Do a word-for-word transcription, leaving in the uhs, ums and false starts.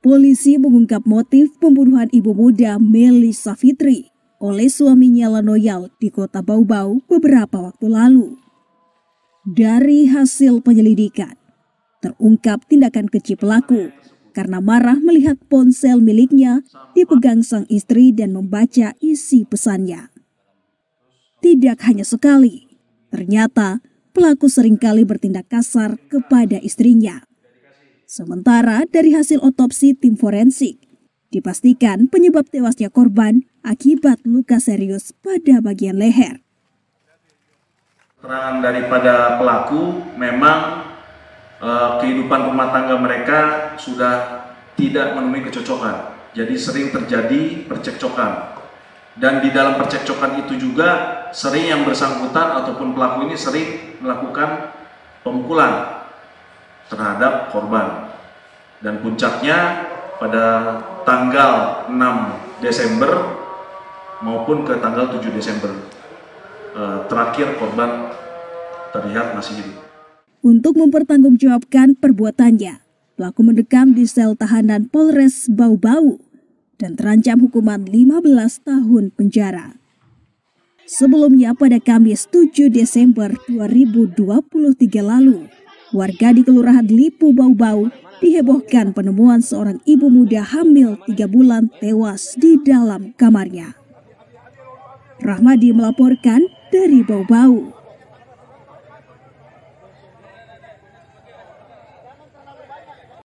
Polisi mengungkap motif pembunuhan ibu muda Melissa Fitri oleh suaminya Lanoyal di kota Bau-Bau beberapa waktu lalu. Dari hasil penyelidikan, terungkap tindakan keji pelaku karena marah melihat ponsel miliknya dipegang sang istri dan membaca isi pesannya. Tidak hanya sekali, ternyata pelaku seringkali bertindak kasar kepada istrinya. Sementara dari hasil otopsi tim forensik, dipastikan penyebab tewasnya korban akibat luka serius pada bagian leher. Keterangan daripada pelaku memang eh, kehidupan rumah tangga mereka sudah tidak menemui kecocokan. Jadi sering terjadi percekcokan. Dan di dalam percekcokan itu juga sering yang bersangkutan ataupun pelaku ini sering melakukan pemukulan terhadap korban. Dan puncaknya pada tanggal enam Desember maupun ke tanggal tujuh Desember. Eh, terakhir korban terlihat masih hidup. Untuk mempertanggungjawabkan perbuatannya, pelaku mendekam di sel tahanan Polres Bau-Bau dan terancam hukuman lima belas tahun penjara. Sebelumnya pada Kamis tujuh Desember dua ribu dua puluh tiga lalu, warga di Kelurahan Lipu Bau-Bau dihebohkan penemuan seorang ibu muda hamil tiga bulan tewas di dalam kamarnya. Rahmadi melaporkan dari Bau-Bau.